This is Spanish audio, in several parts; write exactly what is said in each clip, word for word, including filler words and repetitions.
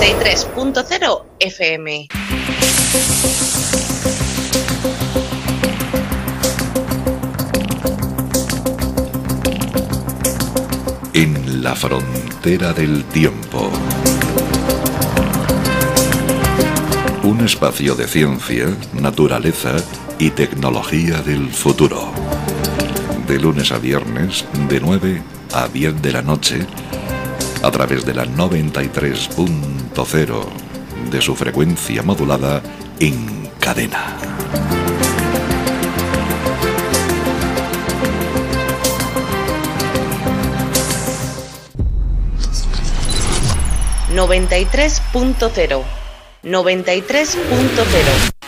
noventa y tres punto cero F M. En la frontera del tiempo. Un espacio de ciencia, naturaleza y tecnología del futuro. De lunes a viernes, de nueve a diez de la noche, a través de la noventa y tres punto cero de su frecuencia modulada en cadena. noventa y tres punto cero. noventa y tres punto cero.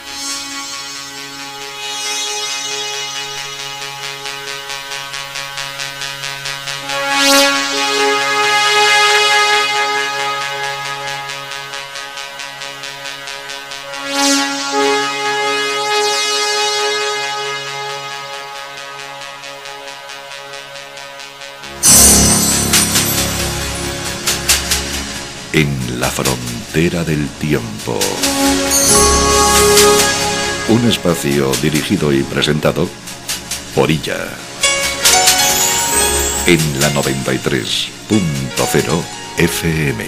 En la frontera del tiempo. Un espacio dirigido y presentado por ella. En la noventa y tres punto cero F M.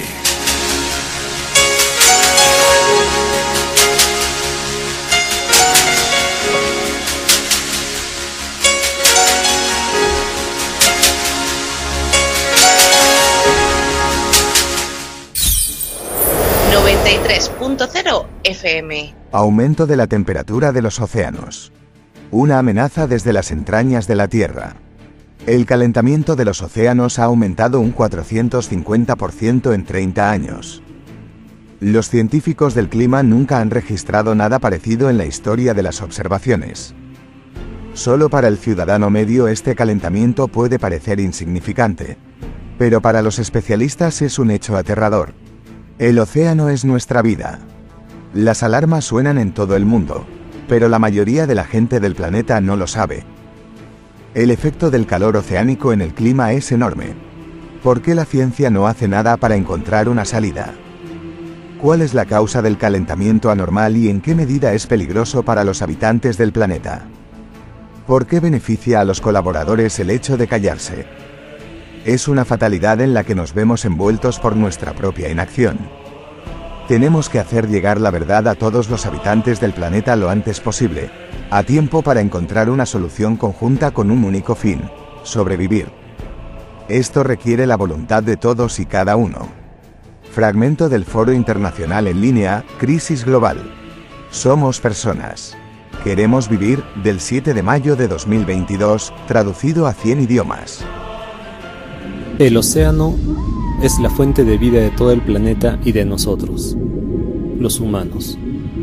noventa y tres punto cero F M. Aumento de la temperatura de los océanos. Una amenaza desde las entrañas de la Tierra. El calentamiento de los océanos ha aumentado un cuatrocientos cincuenta por ciento en treinta años. Los científicos del clima nunca han registrado nada parecido en la historia de las observaciones. Solo para el ciudadano medio este calentamiento puede parecer insignificante, pero para los especialistas es un hecho aterrador. El océano es nuestra vida. Las alarmas suenan en todo el mundo, pero la mayoría de la gente del planeta no lo sabe. El efecto del calor oceánico en el clima es enorme. ¿Por qué la ciencia no hace nada para encontrar una salida? ¿Cuál es la causa del calentamiento anormal y en qué medida es peligroso para los habitantes del planeta? ¿Por qué beneficia a los colaboradores el hecho de callarse? Es una fatalidad en la que nos vemos envueltos por nuestra propia inacción. Tenemos que hacer llegar la verdad a todos los habitantes del planeta lo antes posible, a tiempo para encontrar una solución conjunta con un único fin: sobrevivir. Esto requiere la voluntad de todos y cada uno. Fragmento del Foro Internacional en Línea, Crisis Global. Somos personas. Queremos vivir, del siete de mayo de dos mil veintidós, traducido a cien idiomas. El océano es la fuente de vida de todo el planeta y de nosotros, los humanos.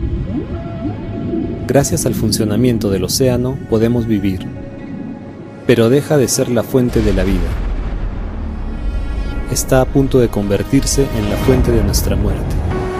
Gracias al funcionamiento del océano podemos vivir, pero deja de ser la fuente de la vida. Está a punto de convertirse en la fuente de nuestra muerte.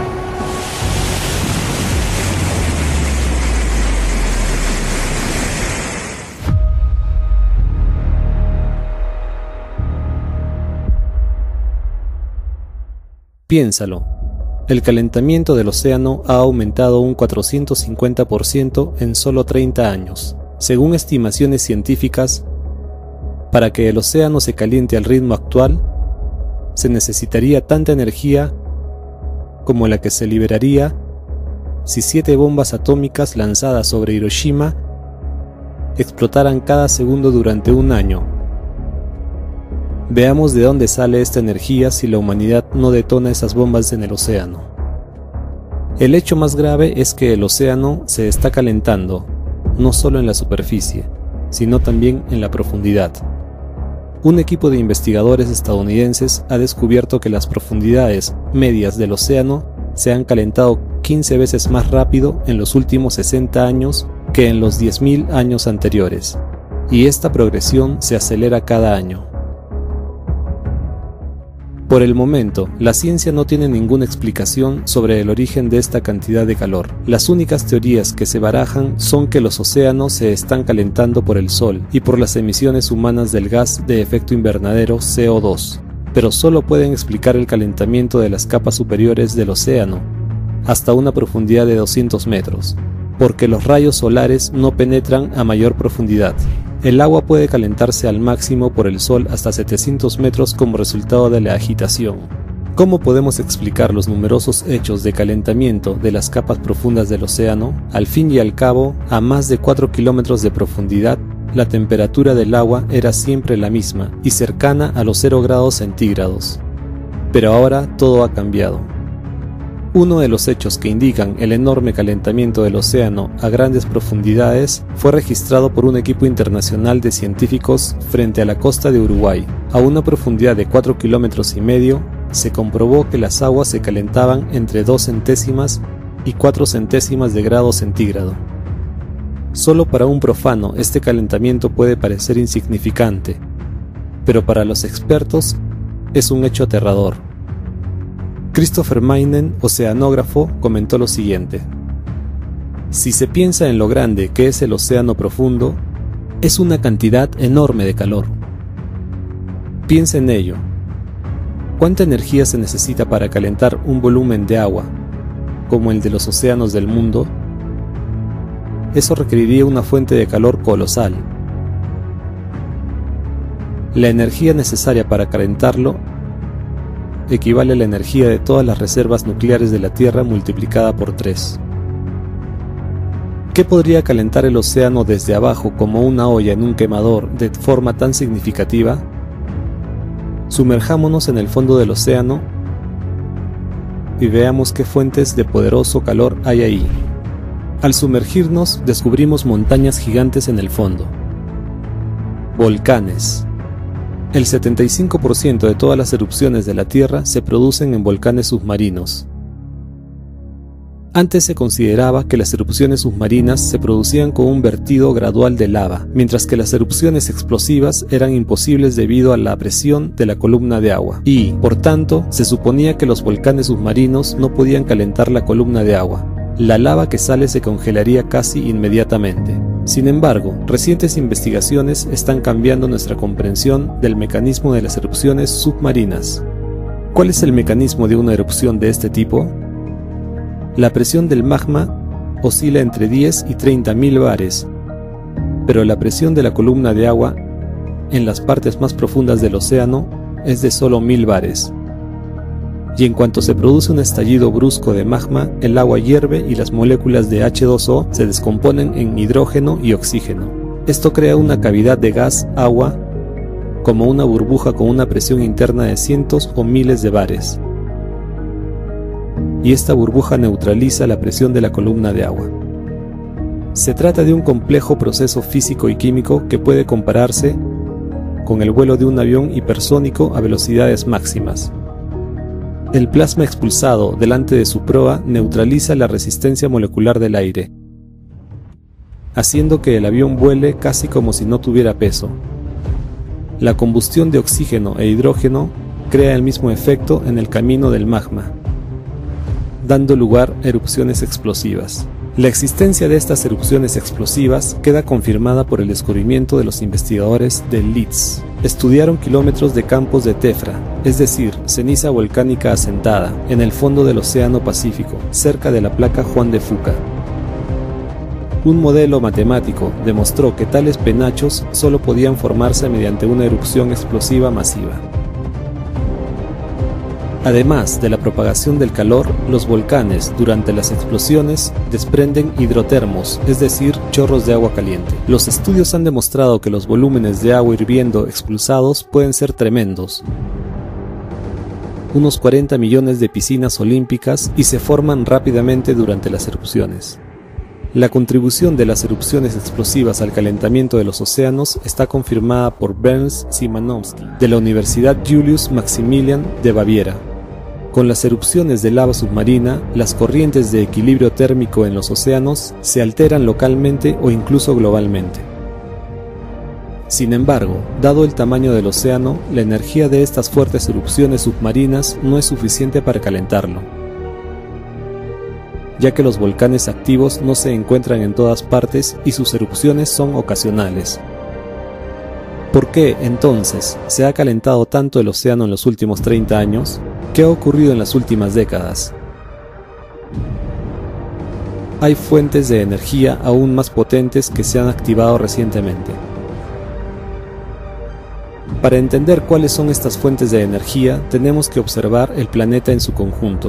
Piénsalo, el calentamiento del océano ha aumentado un cuatrocientos cincuenta por ciento en solo treinta años. Según estimaciones científicas, para que el océano se caliente al ritmo actual, se necesitaría tanta energía como la que se liberaría si siete bombas atómicas lanzadas sobre Hiroshima explotaran cada segundo durante un año. Veamos de dónde sale esta energía si la humanidad no detona esas bombas en el océano. El hecho más grave es que el océano se está calentando, no solo en la superficie, sino también en la profundidad. Un equipo de investigadores estadounidenses ha descubierto que las profundidades medias del océano se han calentado quince veces más rápido en los últimos sesenta años que en los diez mil años anteriores, y esta progresión se acelera cada año. Por el momento, la ciencia no tiene ninguna explicación sobre el origen de esta cantidad de calor. Las únicas teorías que se barajan son que los océanos se están calentando por el sol y por las emisiones humanas del gas de efecto invernadero C O dos. pero solo pueden explicar el calentamiento de las capas superiores del océano, hasta una profundidad de doscientos metros, porque los rayos solares no penetran a mayor profundidad. El agua puede calentarse al máximo por el sol hasta setecientos metros como resultado de la agitación. ¿Cómo podemos explicar los numerosos hechos de calentamiento de las capas profundas del océano? Al fin y al cabo, a más de cuatro kilómetros de profundidad, la temperatura del agua era siempre la misma y cercana a los cero grados centígrados. Pero ahora todo ha cambiado. Uno de los hechos que indican el enorme calentamiento del océano a grandes profundidades fue registrado por un equipo internacional de científicos frente a la costa de Uruguay. A una profundidad de cuatro kilómetros y medio, se comprobó que las aguas se calentaban entre dos centésimas y cuatro centésimas de grado centígrado. Solo para un profano este calentamiento puede parecer insignificante, pero para los expertos es un hecho aterrador. Christopher Meinen, oceanógrafo, comentó lo siguiente: si se piensa en lo grande que es el océano profundo, es una cantidad enorme de calor. Piensa en ello. ¿Cuánta energía se necesita para calentar un volumen de agua, como el de los océanos del mundo? Eso requeriría una fuente de calor colosal. La energía necesaria para calentarlo equivale a la energía de todas las reservas nucleares de la Tierra multiplicada por tres. ¿Qué podría calentar el océano desde abajo como una olla en un quemador de forma tan significativa? Sumerjámonos en el fondo del océano y veamos qué fuentes de poderoso calor hay ahí. Al sumergirnos, descubrimos montañas gigantes en el fondo. Volcanes. El setenta y cinco por ciento de todas las erupciones de la Tierra se producen en volcanes submarinos. Antes se consideraba que las erupciones submarinas se producían con un vertido gradual de lava, mientras que las erupciones explosivas eran imposibles debido a la presión de la columna de agua, y, por tanto, se suponía que los volcanes submarinos no podían calentar la columna de agua. La lava que sale se congelaría casi inmediatamente. Sin embargo, recientes investigaciones están cambiando nuestra comprensión del mecanismo de las erupciones submarinas. ¿Cuál es el mecanismo de una erupción de este tipo? La presión del magma oscila entre diez y treinta mil bares, pero la presión de la columna de agua en las partes más profundas del océano es de solo mil bares. Y en cuanto se produce un estallido brusco de magma, el agua hierve y las moléculas de hache dos o se descomponen en hidrógeno y oxígeno. Esto crea una cavidad de gas agua, como una burbuja con una presión interna de cientos o miles de bares. Y esta burbuja neutraliza la presión de la columna de agua. Se trata de un complejo proceso físico y químico que puede compararse con el vuelo de un avión hipersónico a velocidades máximas. El plasma expulsado delante de su proa neutraliza la resistencia molecular del aire, haciendo que el avión vuele casi como si no tuviera peso. La combustión de oxígeno e hidrógeno crea el mismo efecto en el camino del magma, dando lugar a erupciones explosivas. La existencia de estas erupciones explosivas queda confirmada por el descubrimiento de los investigadores de Leeds. Estudiaron kilómetros de campos de tefra, es decir, ceniza volcánica asentada, en el fondo del Océano Pacífico, cerca de la placa Juan de Fuca. Un modelo matemático demostró que tales penachos solo podían formarse mediante una erupción explosiva masiva. Además de la propagación del calor, los volcanes, durante las explosiones, desprenden hidrotermos, es decir, chorros de agua caliente. Los estudios han demostrado que los volúmenes de agua hirviendo expulsados pueden ser tremendos, unos cuarenta millones de piscinas olímpicas, y se forman rápidamente durante las erupciones. La contribución de las erupciones explosivas al calentamiento de los océanos está confirmada por Bernd Szymanowski, de la Universidad Julius Maximilian de Baviera. Con las erupciones de lava submarina, las corrientes de equilibrio térmico en los océanos se alteran localmente o incluso globalmente. Sin embargo, dado el tamaño del océano, la energía de estas fuertes erupciones submarinas no es suficiente para calentarlo, ya que los volcanes activos no se encuentran en todas partes y sus erupciones son ocasionales. ¿Por qué, entonces, se ha calentado tanto el océano en los últimos treinta años? ¿Qué ha ocurrido en las últimas décadas? Hay fuentes de energía aún más potentes que se han activado recientemente. Para entender cuáles son estas fuentes de energía, tenemos que observar el planeta en su conjunto.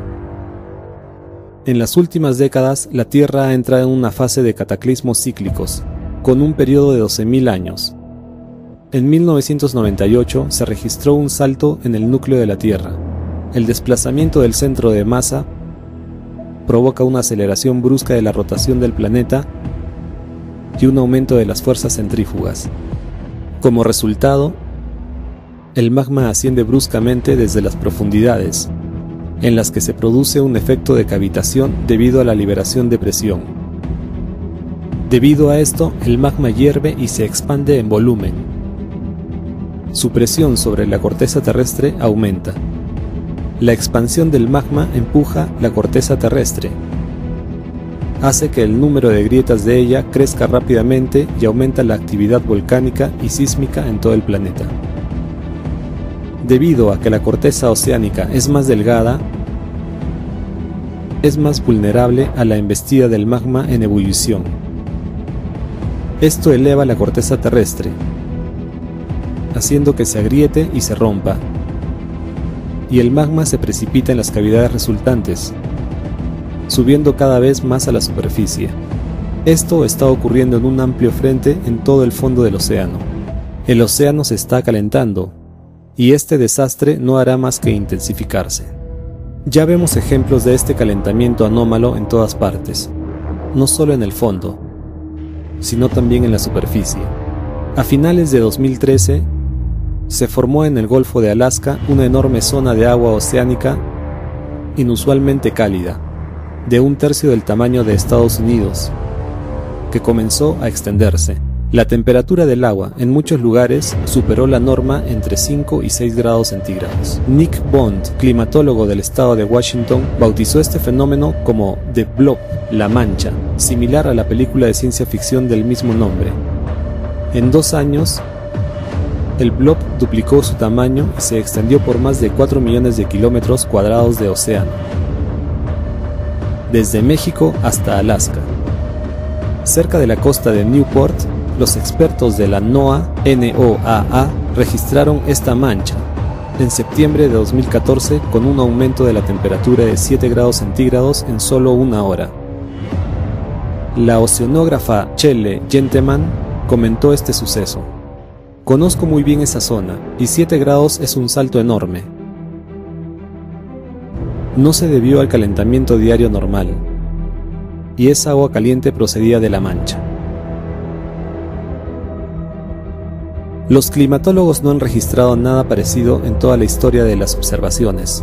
En las últimas décadas, la Tierra ha entrado en una fase de cataclismos cíclicos, con un periodo de doce mil años. En mil novecientos noventa y ocho se registró un salto en el núcleo de la Tierra. El desplazamiento del centro de masa provoca una aceleración brusca de la rotación del planeta y un aumento de las fuerzas centrífugas. Como resultado, el magma asciende bruscamente desde las profundidades, en las que se produce un efecto de cavitación debido a la liberación de presión. Debido a esto, el magma hierve y se expande en volumen. Su presión sobre la corteza terrestre aumenta. La expansión del magma empuja la corteza terrestre, hace que el número de grietas de ella crezca rápidamente y aumenta la actividad volcánica y sísmica en todo el planeta. Debido a que la corteza oceánica es más delgada, es más vulnerable a la embestida del magma en ebullición. Esto eleva la corteza terrestre, haciendo que se agriete y se rompa, y el magma se precipita en las cavidades resultantes, subiendo cada vez más a la superficie. Esto está ocurriendo en un amplio frente en todo el fondo del océano. El océano se está calentando, y este desastre no hará más que intensificarse. Ya vemos ejemplos de este calentamiento anómalo en todas partes, no solo en el fondo, sino también en la superficie. A finales de dos mil trece, se formó en el Golfo de Alaska una enorme zona de agua oceánica inusualmente cálida, de un tercio del tamaño de Estados Unidos, que comenzó a extenderse. La temperatura del agua en muchos lugares superó la norma entre cinco y seis grados centígrados. Nick Bond, climatólogo del estado de Washington, bautizó este fenómeno como The Blob, la mancha, similar a la película de ciencia ficción del mismo nombre. En dos años, el blob duplicó su tamaño y se extendió por más de cuatro millones de kilómetros cuadrados de océano, desde México hasta Alaska. Cerca de la costa de Newport, los expertos de la NOAA, N O A A, registraron esta mancha en septiembre de dos mil catorce con un aumento de la temperatura de siete grados centígrados en solo una hora. La oceanógrafa Shelley Gentleman comentó este suceso: "Conozco muy bien esa zona, y siete grados es un salto enorme. No se debió al calentamiento diario normal, y esa agua caliente procedía de la mancha". Los climatólogos no han registrado nada parecido en toda la historia de las observaciones.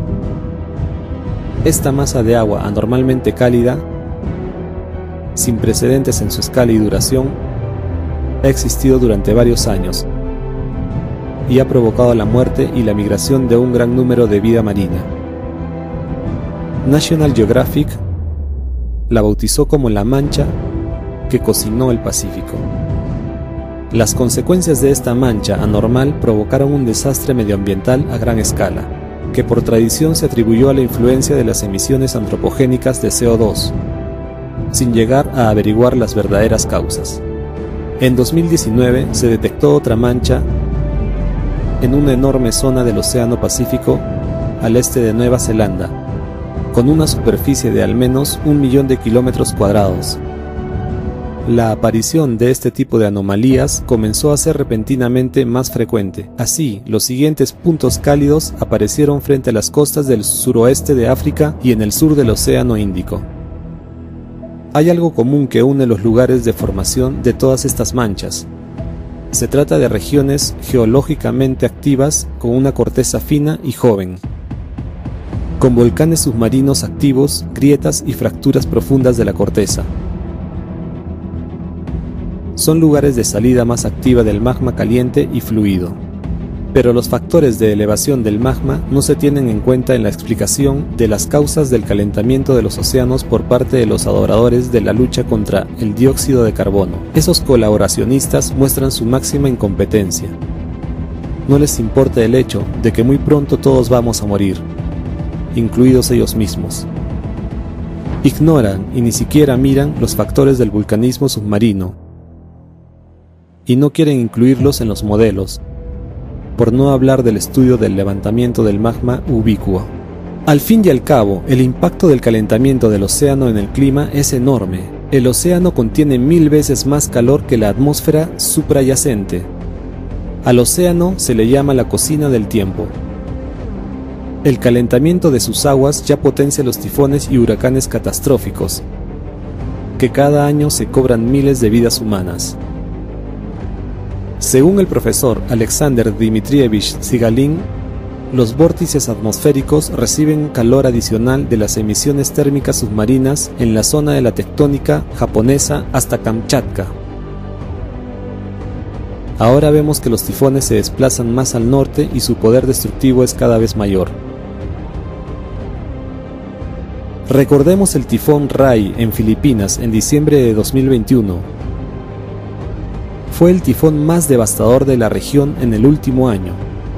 Esta masa de agua anormalmente cálida, sin precedentes en su escala y duración, ha existido durante varios años y ha provocado la muerte y la migración de un gran número de vida marina. National Geographic la bautizó como la mancha que cocinó el Pacífico. Las consecuencias de esta mancha anormal provocaron un desastre medioambiental a gran escala, que por tradición se atribuyó a la influencia de las emisiones antropogénicas de C O dos, sin llegar a averiguar las verdaderas causas. En dos mil diecinueve se detectó otra mancha en una enorme zona del Océano Pacífico al este de Nueva Zelanda, con una superficie de al menos un millón de kilómetros cuadrados. La aparición de este tipo de anomalías comenzó a ser repentinamente más frecuente. Así, los siguientes puntos cálidos aparecieron frente a las costas del suroeste de África y en el sur del Océano Índico. Hay algo común que une los lugares de formación de todas estas manchas. Se trata de regiones geológicamente activas con una corteza fina y joven, con volcanes submarinos activos, grietas y fracturas profundas de la corteza. Son lugares de salida más activa del magma caliente y fluido. Pero los factores de elevación del magma no se tienen en cuenta en la explicación de las causas del calentamiento de los océanos por parte de los adoradores de la lucha contra el dióxido de carbono. Esos colaboracionistas muestran su máxima incompetencia. No les importa el hecho de que muy pronto todos vamos a morir, incluidos ellos mismos. Ignoran y ni siquiera miran los factores del vulcanismo submarino, y no quieren incluirlos en los modelos, por no hablar del estudio del levantamiento del magma ubicuo. Al fin y al cabo, el impacto del calentamiento del océano en el clima es enorme. El océano contiene mil veces más calor que la atmósfera suprayacente. Al océano se le llama la cocina del tiempo. El calentamiento de sus aguas ya potencia los tifones y huracanes catastróficos, que cada año se cobran miles de vidas humanas. Según el profesor Alexander Dmitrievich Tsigalin, los vórtices atmosféricos reciben calor adicional de las emisiones térmicas submarinas en la zona de la tectónica japonesa hasta Kamchatka. Ahora vemos que los tifones se desplazan más al norte y su poder destructivo es cada vez mayor. Recordemos el tifón Rai en Filipinas en diciembre de dos mil veintiuno. Fue el tifón más devastador de la región en el último año.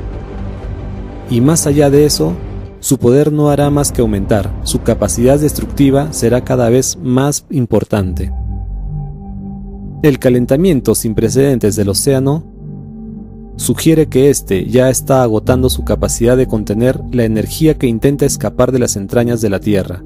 Y más allá de eso, su poder no hará más que aumentar, su capacidad destructiva será cada vez más importante. El calentamiento sin precedentes del océano sugiere que éste ya está agotando su capacidad de contener la energía que intenta escapar de las entrañas de la Tierra.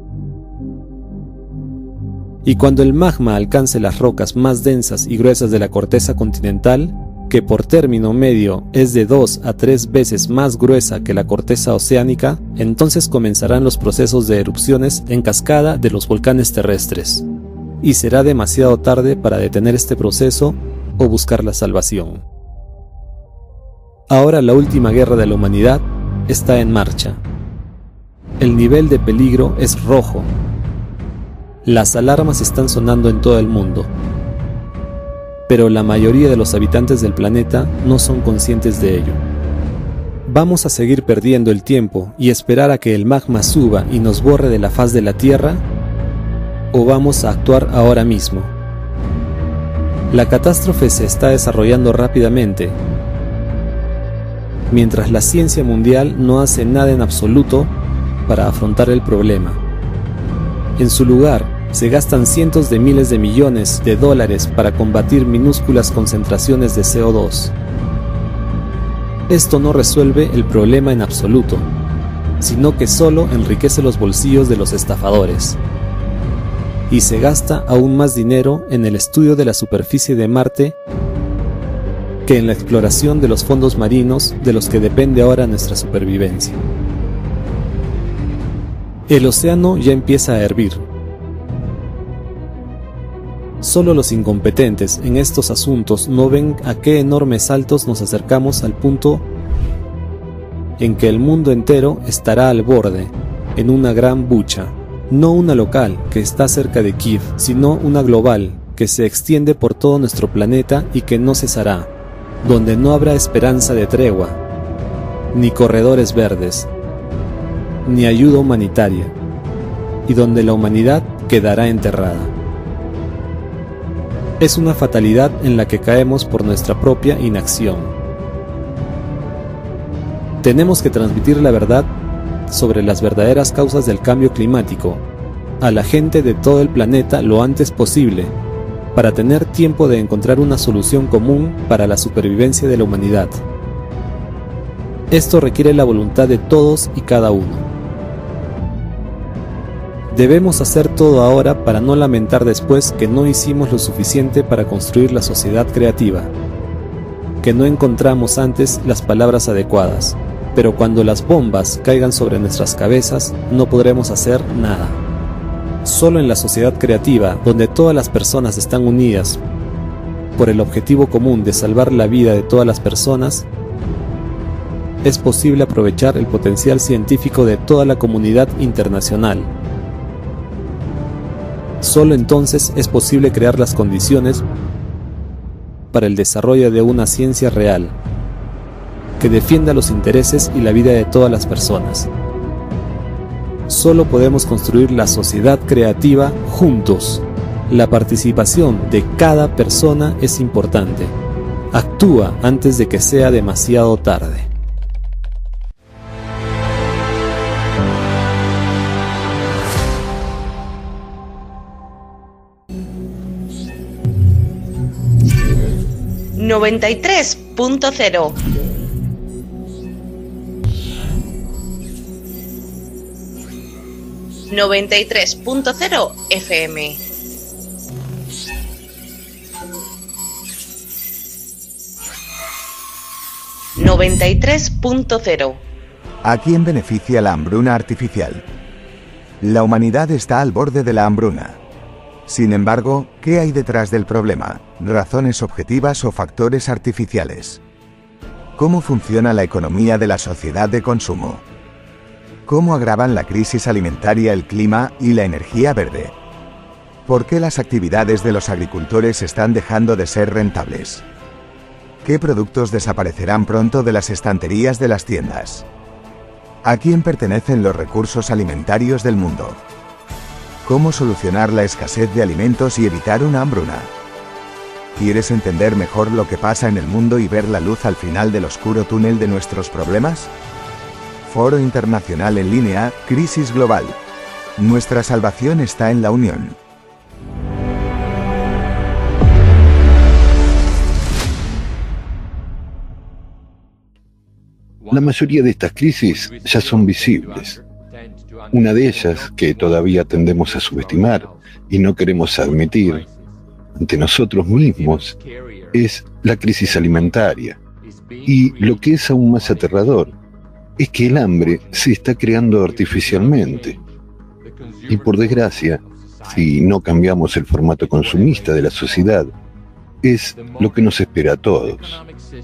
Y cuando el magma alcance las rocas más densas y gruesas de la corteza continental, que por término medio es de dos a tres veces más gruesa que la corteza oceánica, entonces comenzarán los procesos de erupciones en cascada de los volcanes terrestres. Y será demasiado tarde para detener este proceso o buscar la salvación. Ahora la última guerra de la humanidad está en marcha. El nivel de peligro es rojo. Las alarmas están sonando en todo el mundo, pero la mayoría de los habitantes del planeta no son conscientes de ello. ¿Vamos a seguir perdiendo el tiempo y esperar a que el magma suba y nos borre de la faz de la Tierra? ¿O vamos a actuar ahora mismo? La catástrofe se está desarrollando rápidamente, mientras la ciencia mundial no hace nada en absoluto para afrontar el problema. En su lugar, se gastan cientos de miles de millones de dólares para combatir minúsculas concentraciones de C O dos. Esto no resuelve el problema en absoluto, sino que solo enriquece los bolsillos de los estafadores. Y se gasta aún más dinero en el estudio de la superficie de Marte que en la exploración de los fondos marinos de los que depende ahora nuestra supervivencia. El océano ya empieza a hervir. Solo los incompetentes en estos asuntos no ven a qué enormes saltos nos acercamos al punto en que el mundo entero estará al borde, en una gran bucha. No una local que está cerca de Kiev, sino una global que se extiende por todo nuestro planeta y que no cesará, donde no habrá esperanza de tregua, ni corredores verdes, ni ayuda humanitaria, y donde la humanidad quedará enterrada. Es una fatalidad en la que caemos por nuestra propia inacción. Tenemos que transmitir la verdad sobre las verdaderas causas del cambio climático a la gente de todo el planeta lo antes posible, para tener tiempo de encontrar una solución común para la supervivencia de la humanidad. Esto requiere la voluntad de todos y cada uno. Debemos hacer todo ahora para no lamentar después que no hicimos lo suficiente para construir la sociedad creativa, que no encontramos antes las palabras adecuadas, pero cuando las bombas caigan sobre nuestras cabezas no podremos hacer nada. Solo en la sociedad creativa, donde todas las personas están unidas por el objetivo común de salvar la vida de todas las personas, es posible aprovechar el potencial científico de toda la comunidad internacional. Solo entonces es posible crear las condiciones para el desarrollo de una ciencia real, que defienda los intereses y la vida de todas las personas. Solo podemos construir la sociedad creativa juntos. La participación de cada persona es importante. Actúa antes de que sea demasiado tarde. noventa y tres punto cero. noventa y tres punto cero F M. noventa y tres punto cero. ¿A quién beneficia la hambruna artificial? La humanidad está al borde de la hambruna. Sin embargo, ¿qué hay detrás del problema? ¿Razones objetivas o factores artificiales? ¿Cómo funciona la economía de la sociedad de consumo? ¿Cómo agravan la crisis alimentaria, el clima y la energía verde? ¿Por qué las actividades de los agricultores están dejando de ser rentables? ¿Qué productos desaparecerán pronto de las estanterías de las tiendas? ¿A quién pertenecen los recursos alimentarios del mundo? ¿Cómo solucionar la escasez de alimentos y evitar una hambruna? ¿Quieres entender mejor lo que pasa en el mundo y ver la luz al final del oscuro túnel de nuestros problemas? Foro Internacional en Línea, Crisis Global. Nuestra salvación está en la unión. La mayoría de estas crisis ya son visibles. Una de ellas, que todavía tendemos a subestimar y no queremos admitir ante nosotros mismos, es la crisis alimentaria. Y lo que es aún más aterrador es que el hambre se está creando artificialmente. Y por desgracia, si no cambiamos el formato consumista de la sociedad, es lo que nos espera a todos.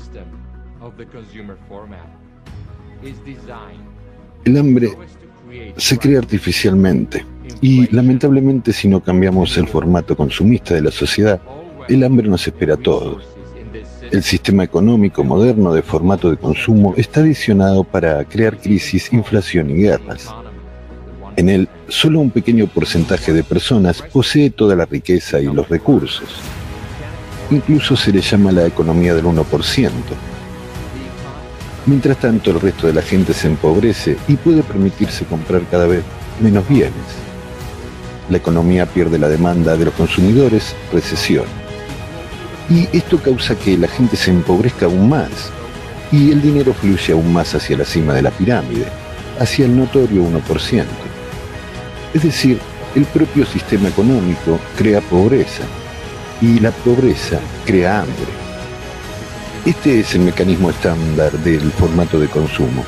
El hambre se crea artificialmente y lamentablemente si no cambiamos el formato consumista de la sociedad, el hambre nos espera a todos. El sistema económico moderno de formato de consumo está diseñado para crear crisis, inflación y guerras. En él, solo un pequeño porcentaje de personas posee toda la riqueza y los recursos. Incluso se le llama la economía del uno por ciento. Mientras tanto, el resto de la gente se empobrece y puede permitirse comprar cada vez menos bienes. La economía pierde la demanda de los consumidores, recesión. Y esto causa que la gente se empobrezca aún más, y el dinero fluye aún más hacia la cima de la pirámide, hacia el notorio uno por ciento. Es decir, el propio sistema económico crea pobreza, y la pobreza crea hambre. Este es el mecanismo estándar del formato de consumo.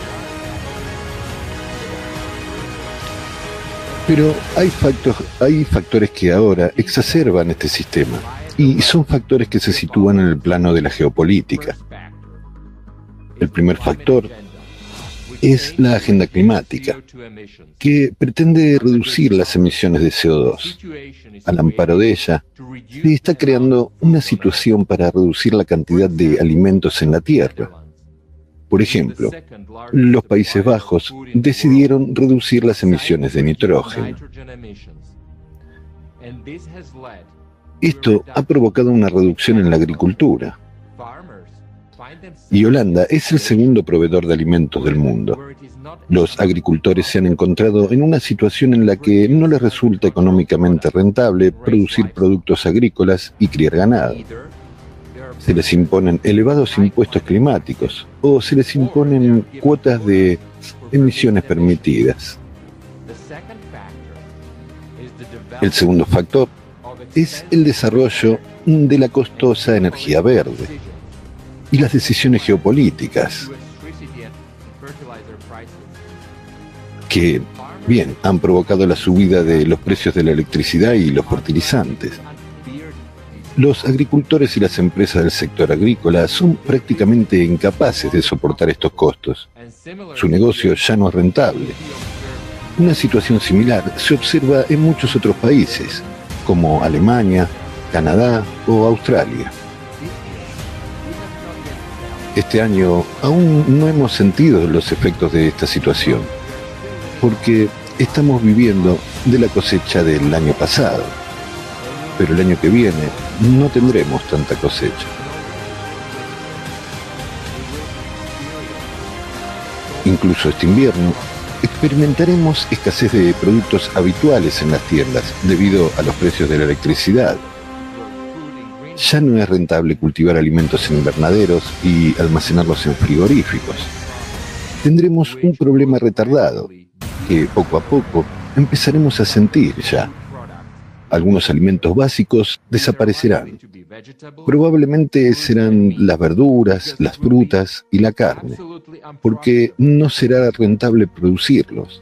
Pero hay, factor, hay factores que ahora exacerban este sistema, y son factores que se sitúan en el plano de la geopolítica. El primer factor es la agenda climática, que pretende reducir las emisiones de C O dos. Al amparo de ella, se está creando una situación para reducir la cantidad de alimentos en la Tierra. Por ejemplo, los Países Bajos decidieron reducir las emisiones de nitrógeno. Esto ha provocado una reducción en la agricultura. Y Holanda es el segundo proveedor de alimentos del mundo. Los agricultores se han encontrado en una situación en la que no les resulta económicamente rentable producir productos agrícolas y criar ganado. Se les imponen elevados impuestos climáticos o se les imponen cuotas de emisiones permitidas. El segundo factor es el desarrollo de la costosa energía verde y las decisiones geopolíticas que, bien, han provocado la subida de los precios de la electricidad y los fertilizantes. Los agricultores y las empresas del sector agrícola son prácticamente incapaces de soportar estos costos. Su negocio ya no es rentable. Una situación similar se observa en muchos otros países, como Alemania, Canadá o Australia. Este año aún no hemos sentido los efectos de esta situación, porque estamos viviendo de la cosecha del año pasado, pero el año que viene no tendremos tanta cosecha. Incluso este invierno experimentaremos escasez de productos habituales en las tiendas debido a los precios de la electricidad. Ya no es rentable cultivar alimentos en invernaderos y almacenarlos en frigoríficos. Tendremos un problema retardado que poco a poco empezaremos a sentir ya. Algunos alimentos básicos desaparecerán. Probablemente serán las verduras, las frutas y la carne, porque no será rentable producirlos.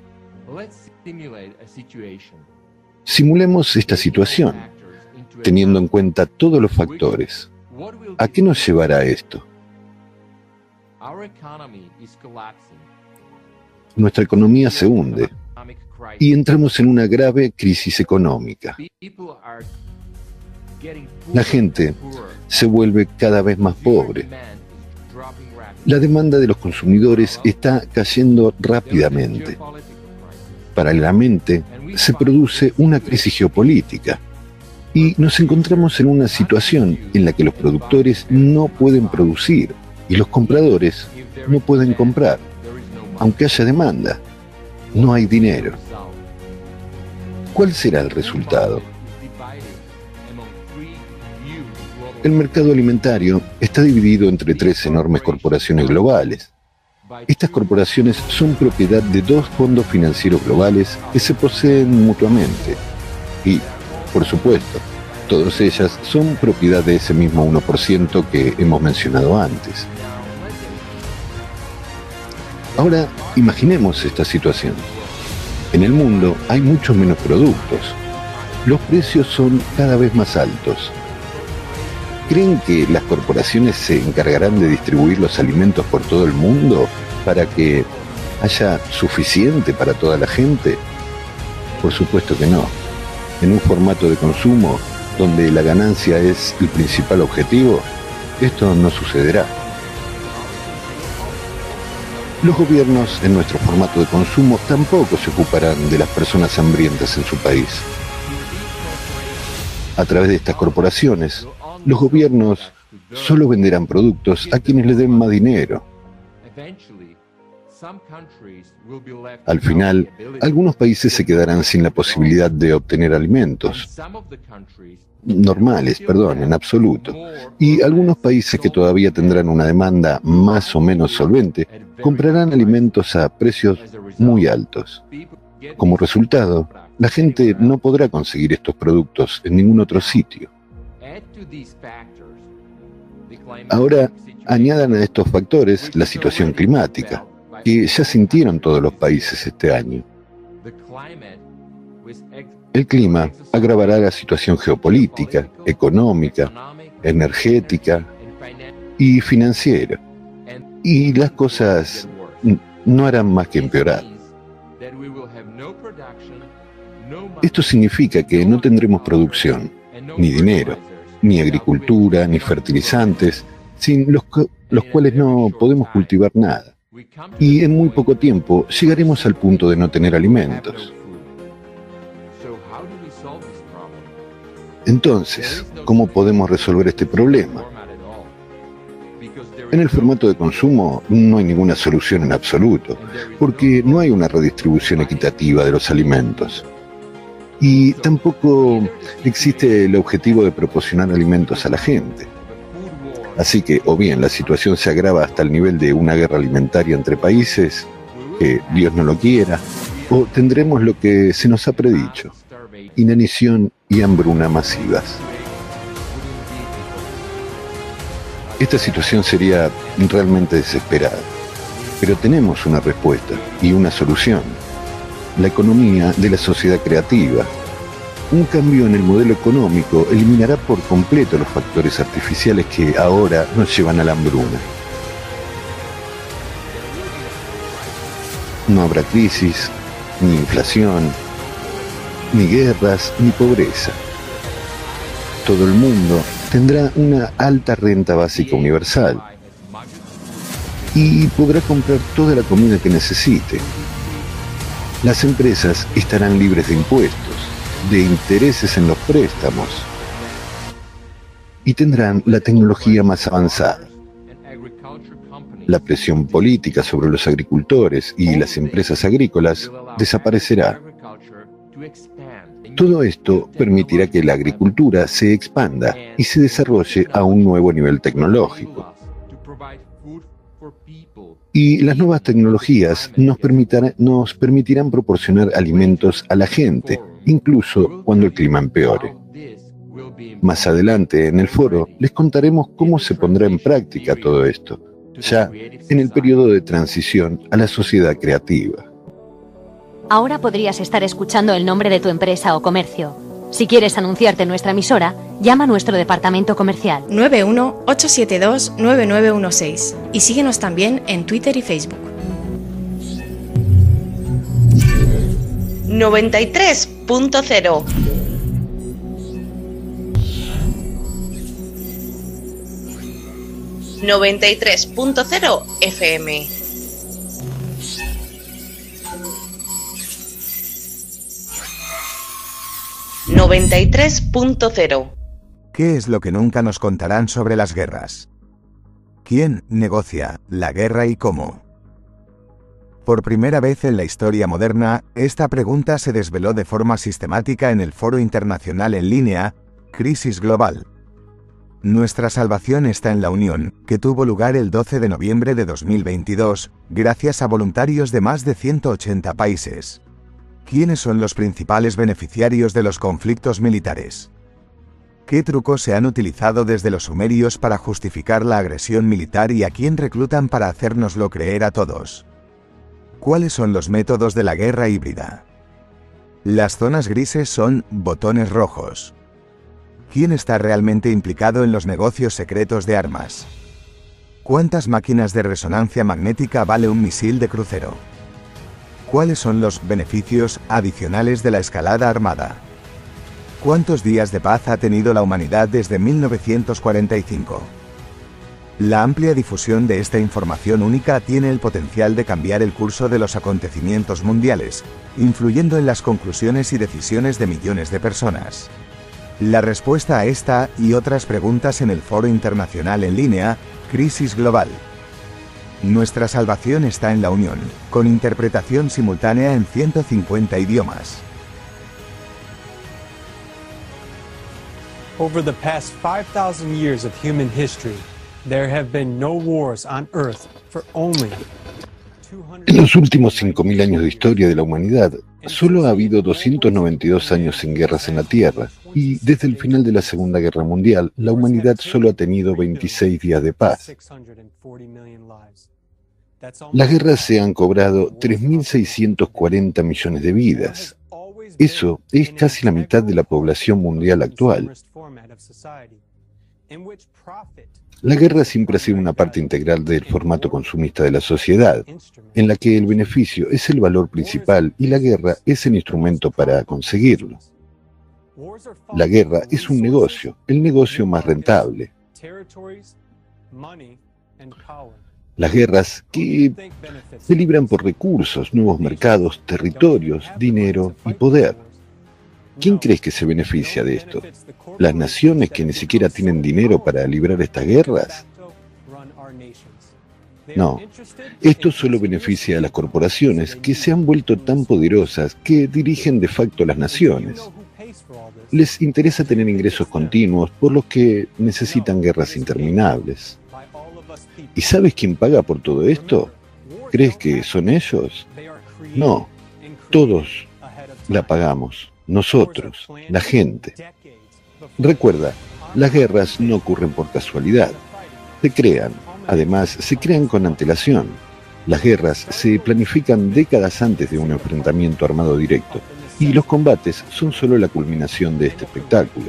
Simulemos esta situación, teniendo en cuenta todos los factores. ¿A qué nos llevará esto? Nuestra economía se hunde y entramos en una grave crisis económica. La gente se vuelve cada vez más pobre. La demanda de los consumidores está cayendo rápidamente. Paralelamente, se produce una crisis geopolítica y nos encontramos en una situación en la que los productores no pueden producir y los compradores no pueden comprar. Aunque haya demanda, no hay dinero. ¿Cuál será el resultado? El mercado alimentario está dividido entre tres enormes corporaciones globales. Estas corporaciones son propiedad de dos fondos financieros globales que se poseen mutuamente. Y, por supuesto, todas ellas son propiedad de ese mismo uno por ciento que hemos mencionado antes. Ahora, imaginemos esta situación. En el mundo hay muchos menos productos. Los precios son cada vez más altos. ¿Creen que las corporaciones se encargarán de distribuir los alimentos por todo el mundo para que haya suficiente para toda la gente? Por supuesto que no. En un formato de consumo donde la ganancia es el principal objetivo, esto no sucederá. Los gobiernos en nuestro formato de consumo tampoco se ocuparán de las personas hambrientas en su país. A través de estas corporaciones, los gobiernos solo venderán productos a quienes les den más dinero. Al final, algunos países se quedarán sin la posibilidad de obtener alimentos normales, perdón, en absoluto. Y algunos países que todavía tendrán una demanda más o menos solvente, comprarán alimentos a precios muy altos. Como resultado, la gente no podrá conseguir estos productos en ningún otro sitio. Ahora, añadan a estos factores la situación climática, que ya sintieron todos los países este año. El clima agravará la situación geopolítica, económica, energética y financiera. Y las cosas no harán más que empeorar. Esto significa que no tendremos producción, ni dinero, ni agricultura, ni fertilizantes, sin los, los cuales no podemos cultivar nada. Y en muy poco tiempo llegaremos al punto de no tener alimentos. Entonces, ¿cómo podemos resolver este problema? En el formato de consumo no hay ninguna solución en absoluto, porque no hay una redistribución equitativa de los alimentos. Y tampoco existe el objetivo de proporcionar alimentos a la gente. Así que, o bien la situación se agrava hasta el nivel de una guerra alimentaria entre países, que Dios no lo quiera, o tendremos lo que se nos ha predicho, inanición y hambruna masivas. Esta situación sería realmente desesperada, pero tenemos una respuesta y una solución: la economía de la sociedad creativa. Un cambio en el modelo económico eliminará por completo los factores artificiales que ahora nos llevan a la hambruna. No habrá crisis, ni inflación, ni guerras, ni pobreza. Todo el mundo tendrá una alta renta básica universal. y podrá comprar toda la comida que necesite. Las empresas estarán libres de impuestos, de intereses en los préstamos y tendrán la tecnología más avanzada. La presión política sobre los agricultores y las empresas agrícolas desaparecerá. Todo esto permitirá que la agricultura se expanda y se desarrolle a un nuevo nivel tecnológico. Y las nuevas tecnologías nos permitirán, nos permitirán proporcionar alimentos a la gente, incluso cuando el clima empeore. Más adelante en el foro les contaremos cómo se pondrá en práctica todo esto, ya en el periodo de transición a la sociedad creativa. Ahora podrías estar escuchando el nombre de tu empresa o comercio. Si quieres anunciarte en nuestra emisora, llama a nuestro departamento comercial nueve uno ocho siete dos nueve nueve uno seis y síguenos también en Twitter y Facebook. noventa y tres punto cero. noventa y tres punto cero F M. noventa y tres punto cero. ¿Qué es lo que nunca nos contarán sobre las guerras? ¿Quién negocia la guerra y cómo? Por primera vez en la historia moderna, esta pregunta se desveló de forma sistemática en el foro internacional en línea, Crisis Global. Nuestra salvación está en la unión, que tuvo lugar el doce de noviembre de dos mil veintidós, gracias a voluntarios de más de ciento ochenta países. ¿Quiénes son los principales beneficiarios de los conflictos militares? ¿Qué trucos se han utilizado desde los sumerios para justificar la agresión militar y a quién reclutan para hacérnoslo creer a todos? ¿Cuáles son los métodos de la guerra híbrida? Las zonas grises son botones rojos. ¿Quién está realmente implicado en los negocios secretos de armas? ¿Cuántas máquinas de resonancia magnética vale un misil de crucero? ¿Cuáles son los beneficios adicionales de la escalada armada? ¿Cuántos días de paz ha tenido la humanidad desde mil novecientos cuarenta y cinco? La amplia difusión de esta información única tiene el potencial de cambiar el curso de los acontecimientos mundiales, influyendo en las conclusiones y decisiones de millones de personas. La respuesta a esta y otras preguntas en el foro internacional en línea, Crisis Global. Nuestra salvación está en la unión, con interpretación simultánea en ciento cincuenta idiomas. Over the past five thousand years of human history, there have been no wars on Earth for only En los últimos cinco mil años de historia de la humanidad, solo ha habido doscientos noventa y dos años sin guerras en la Tierra, y desde el final de la Segunda Guerra Mundial, la humanidad solo ha tenido veintiséis días de paz. Las guerras se han cobrado tres mil seiscientos cuarenta millones de vidas. Eso es casi la mitad de la población mundial actual. La guerra siempre ha sido una parte integral del formato consumista de la sociedad, en la que el beneficio es el valor principal y la guerra es el instrumento para conseguirlo. La guerra es un negocio, el negocio más rentable. Las guerras que se libran por recursos, nuevos mercados, territorios, dinero y poder. ¿Quién crees que se beneficia de esto? ¿Las naciones que ni siquiera tienen dinero para librar estas guerras? No, esto solo beneficia a las corporaciones que se han vuelto tan poderosas que dirigen de facto las naciones. Les interesa tener ingresos continuos por los que necesitan guerras interminables. ¿Y sabes quién paga por todo esto? ¿Crees que son ellos? No, todos la pagamos. Nosotros, la gente. Recuerda, las guerras no ocurren por casualidad. Se crean, además se crean con antelación. Las guerras se planifican décadas antes de un enfrentamiento armado directo, y los combates son solo la culminación de este espectáculo.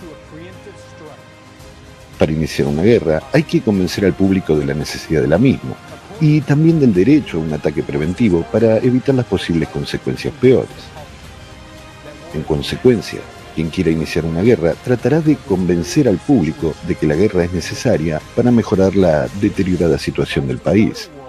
Para iniciar una guerra hay que convencer al público de la necesidad de la misma, y también del derecho a un ataque preventivo para evitar las posibles consecuencias peores. En consecuencia, quien quiera iniciar una guerra tratará de convencer al público de que la guerra es necesaria para mejorar la deteriorada situación del país.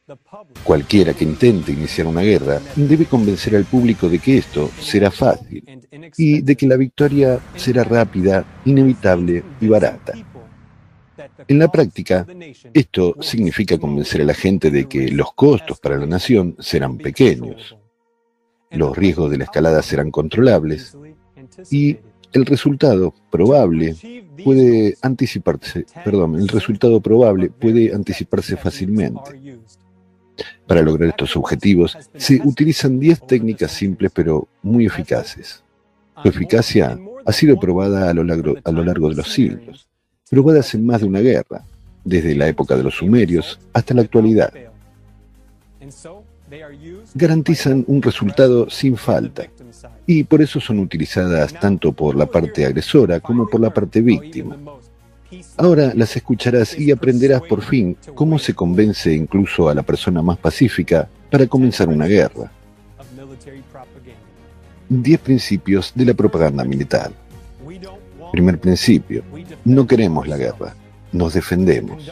Cualquiera que intente iniciar una guerra debe convencer al público de que esto será fácil y de que la victoria será rápida, inevitable y barata. En la práctica, esto significa convencer a la gente de que los costos para la nación serán pequeños, los riesgos de la escalada serán controlables y el resultado probable puede anticiparse, perdón, el resultado probable puede anticiparse fácilmente. Para lograr estos objetivos se utilizan diez técnicas simples pero muy eficaces. Su eficacia ha sido probada a lo largo, a lo largo de los siglos, probadas en más de una guerra, desde la época de los sumerios hasta la actualidad. Garantizan un resultado sin falta, y por eso son utilizadas tanto por la parte agresora como por la parte víctima. Ahora las escucharás y aprenderás por fin cómo se convence incluso a la persona más pacífica para comenzar una guerra. Diez principios de la propaganda militar. Primer principio: no queremos la guerra, nos defendemos.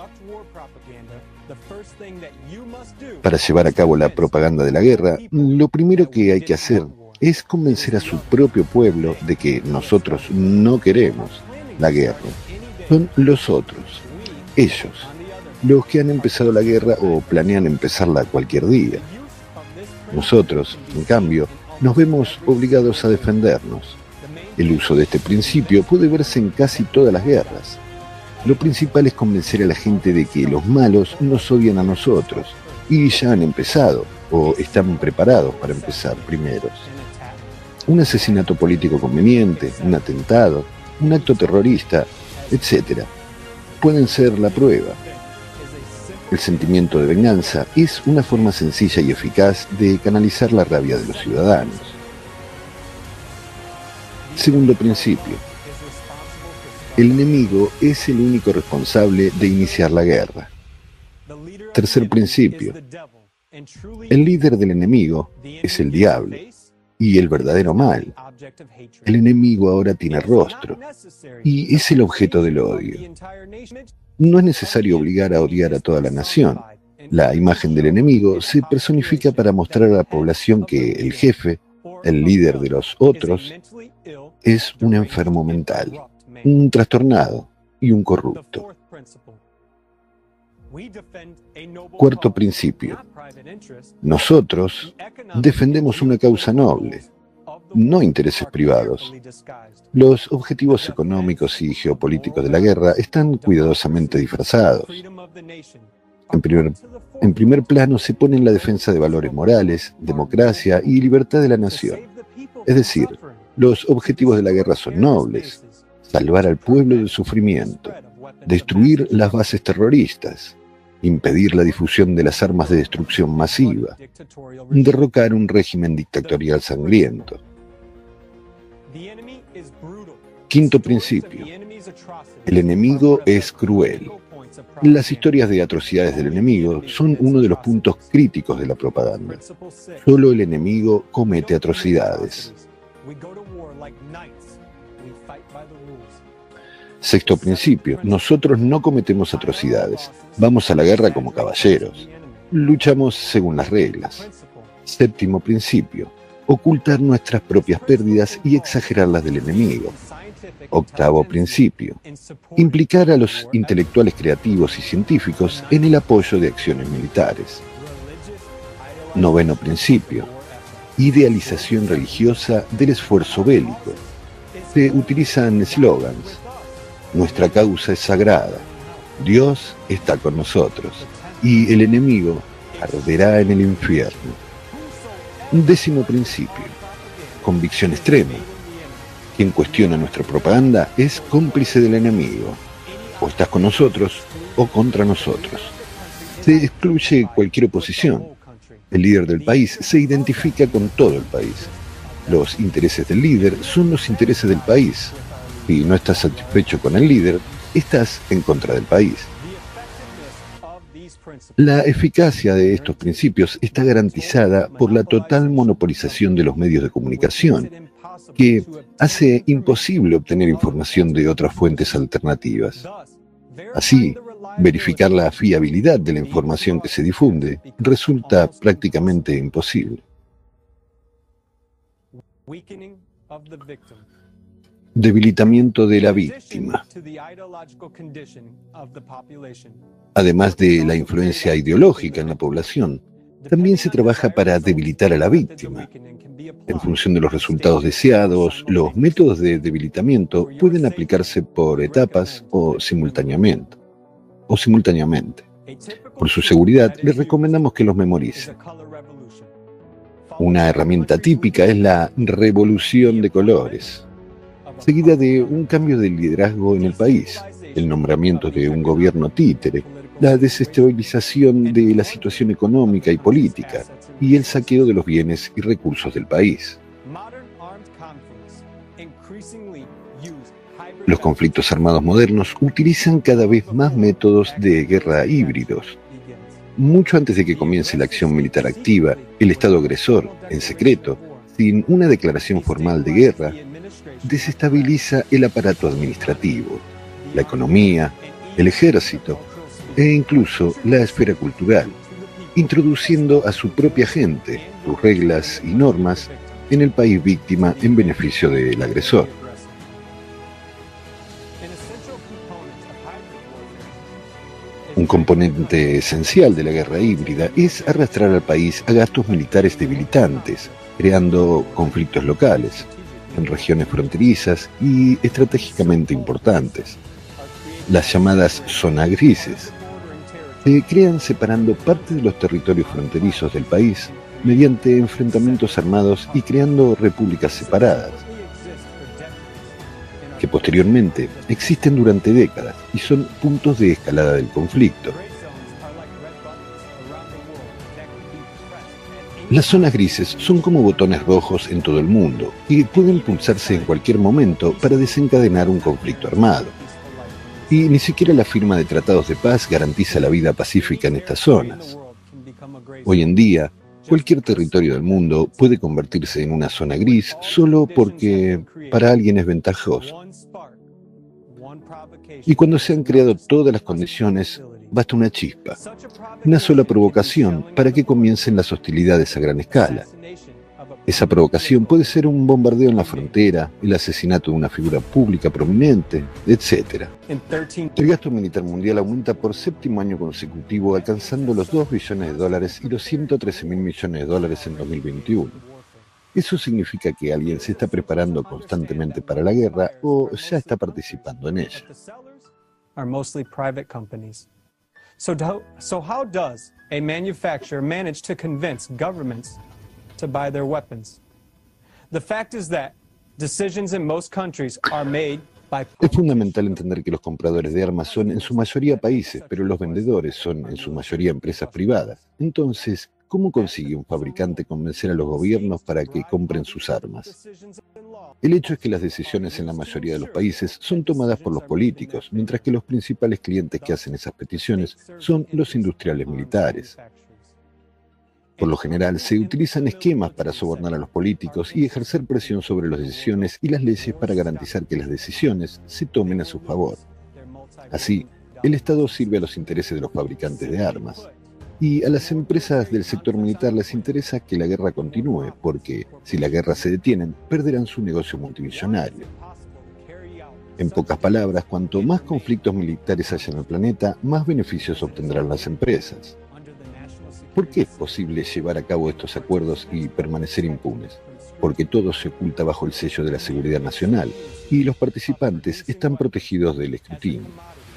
Para llevar a cabo la propaganda de la guerra, lo primero que hay que hacer es convencer a su propio pueblo de que nosotros no queremos la guerra. Son los otros, ellos, los que han empezado la guerra o planean empezarla cualquier día. Nosotros, en cambio, nos vemos obligados a defendernos. El uso de este principio puede verse en casi todas las guerras. Lo principal es convencer a la gente de que los malos nos odian a nosotros y ya han empezado o están preparados para empezar primeros. Un asesinato político conveniente, un atentado, un acto terrorista, etcétera, pueden ser la prueba. El sentimiento de venganza es una forma sencilla y eficaz de canalizar la rabia de los ciudadanos. Segundo principio: el enemigo es el único responsable de iniciar la guerra. Tercer principio: el líder del enemigo es el diablo y el verdadero mal. El enemigo ahora tiene rostro y es el objeto del odio. No es necesario obligar a odiar a toda la nación. La imagen del enemigo se personifica para mostrar a la población que el jefe, el líder de los otros, es un enfermo mental, un trastornado y un corrupto. Cuarto principio: nosotros defendemos una causa noble, no intereses privados. Los objetivos económicos y geopolíticos de la guerra están cuidadosamente disfrazados. En primer, en primer plano se pone la defensa de valores morales, democracia y libertad de la nación. Es decir, los objetivos de la guerra son nobles: salvar al pueblo del sufrimiento, destruir las bases terroristas, impedir la difusión de las armas de destrucción masiva, derrocar un régimen dictatorial sangriento. Quinto principio: el enemigo es cruel. Las historias de atrocidades del enemigo son uno de los puntos críticos de la propaganda. Solo el enemigo comete atrocidades. Sexto principio: nosotros no cometemos atrocidades. Vamos a la guerra como caballeros. Luchamos según las reglas. Séptimo principio: ocultar nuestras propias pérdidas y exagerar las del enemigo. Octavo principio: implicar a los intelectuales creativos y científicos en el apoyo de acciones militares. Noveno principio: idealización religiosa del esfuerzo bélico. Se utilizan eslogans: nuestra causa es sagrada, Dios está con nosotros y el enemigo arderá en el infierno. Décimo principio: convicción extrema. Quien cuestiona nuestra propaganda es cómplice del enemigo. O estás con nosotros o contra nosotros. Se excluye cualquier oposición. El líder del país se identifica con todo el país. Los intereses del líder son los intereses del país. Si no estás satisfecho con el líder, estás en contra del país. La eficacia de estos principios está garantizada por la total monopolización de los medios de comunicación, que hace imposible obtener información de otras fuentes alternativas. Así, Verificar la fiabilidad de la información que se difunde resulta prácticamente imposible. Debilitamiento de la víctima. Además de la influencia ideológica en la población, también se trabaja para debilitar a la víctima. En función de los resultados deseados, los métodos de debilitamiento pueden aplicarse por etapas o simultáneamente. o simultáneamente. Por su seguridad, les recomendamos que los memoricen. Una herramienta típica es la revolución de colores, seguida de un cambio de liderazgo en el país, el nombramiento de un gobierno títere, la desestabilización de la situación económica y política y el saqueo de los bienes y recursos del país. Los conflictos armados modernos utilizan cada vez más métodos de guerra híbridos. Mucho antes de que comience la acción militar activa, el Estado agresor, en secreto, sin una declaración formal de guerra, desestabiliza el aparato administrativo, la economía, el ejército e incluso la esfera cultural, introduciendo a su propia gente, sus reglas y normas, en el país víctima en beneficio del agresor. Un componente esencial de la guerra híbrida es arrastrar al país a gastos militares debilitantes, creando conflictos locales, en regiones fronterizas y estratégicamente importantes. Las llamadas zonas grises se crean separando parte de los territorios fronterizos del país mediante enfrentamientos armados y creando repúblicas separadas, que posteriormente existen durante décadas y son puntos de escalada del conflicto. Las zonas grises son como botones rojos en todo el mundo y pueden pulsarse en cualquier momento para desencadenar un conflicto armado. Y ni siquiera la firma de tratados de paz garantiza la vida pacífica en estas zonas. Hoy en día, cualquier territorio del mundo puede convertirse en una zona gris solo porque para alguien es ventajoso. Y cuando se han creado todas las condiciones, basta una chispa, una sola provocación para que comiencen las hostilidades a gran escala. Esa provocación puede ser un bombardeo en la frontera, el asesinato de una figura pública prominente, etcétera. El gasto militar mundial aumenta por séptimo año consecutivo, alcanzando los dos billones de dólares y los ciento trece mil millones de dólares en dos mil veintiuno. Eso significa que alguien se está preparando constantemente para la guerra o ya está participando en ella. So, do, so how does a manufacturer manage to convince governments to buy their weapons? The fact is that decisions in most countries are made by... Es fundamental entender que los compradores de armas son en su mayoría países, pero los vendedores son en su mayoría empresas privadas. Entonces, ¿cómo consigue un fabricante convencer a los gobiernos para que compren sus armas? El hecho es que las decisiones en la mayoría de los países son tomadas por los políticos, mientras que los principales clientes que hacen esas peticiones son los industriales militares. Por lo general, se utilizan esquemas para sobornar a los políticos y ejercer presión sobre las decisiones y las leyes para garantizar que las decisiones se tomen a su favor. Así, el Estado sirve a los intereses de los fabricantes de armas. Y a las empresas del sector militar les interesa que la guerra continúe, porque si la guerra se detienen, perderán su negocio multimillonario. En pocas palabras, cuanto más conflictos militares haya en el planeta, más beneficios obtendrán las empresas. ¿Por qué es posible llevar a cabo estos acuerdos y permanecer impunes? Porque todo se oculta bajo el sello de la seguridad nacional, y los participantes están protegidos del escrutinio.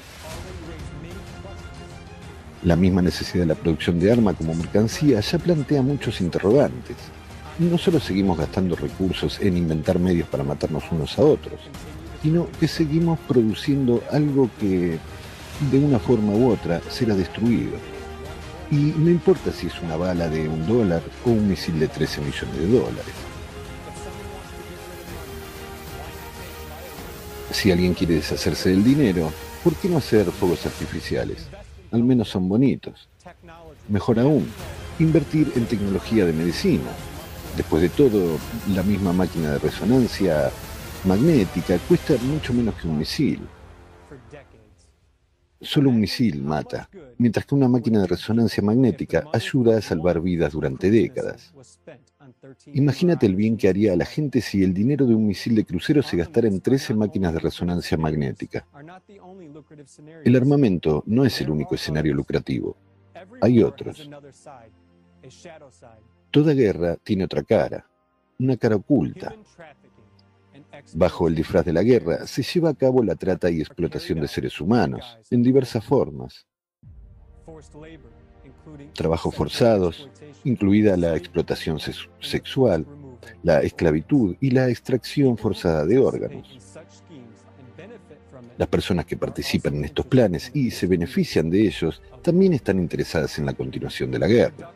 La misma necesidad de la producción de armas como mercancía ya plantea muchos interrogantes. No solo seguimos gastando recursos en inventar medios para matarnos unos a otros, sino que seguimos produciendo algo que, de una forma u otra, será destruido. Y no importa si es una bala de un dólar o un misil de trece millones de dólares. Si alguien quiere deshacerse del dinero, ¿por qué no hacer fuegos artificiales? Al menos son bonitos. Mejor aún, invertir en tecnología de medicina. Después de todo, la misma máquina de resonancia magnética cuesta mucho menos que un misil. solo un misil mata, mientras que una máquina de resonancia magnética ayuda a salvar vidas durante décadas. Imagínate el bien que haría a la gente si el dinero de un misil de crucero se gastara en trece máquinas de resonancia magnética. El armamento no es el único escenario lucrativo. Hay otros. Toda guerra tiene otra cara, una cara oculta. Bajo el disfraz de la guerra se lleva a cabo la trata y explotación de seres humanos, en diversas formas. Trabajos forzados, incluida la explotación sexual, la esclavitud y la extracción forzada de órganos. Las personas que participan en estos planes y se benefician de ellos también están interesadas en la continuación de la guerra.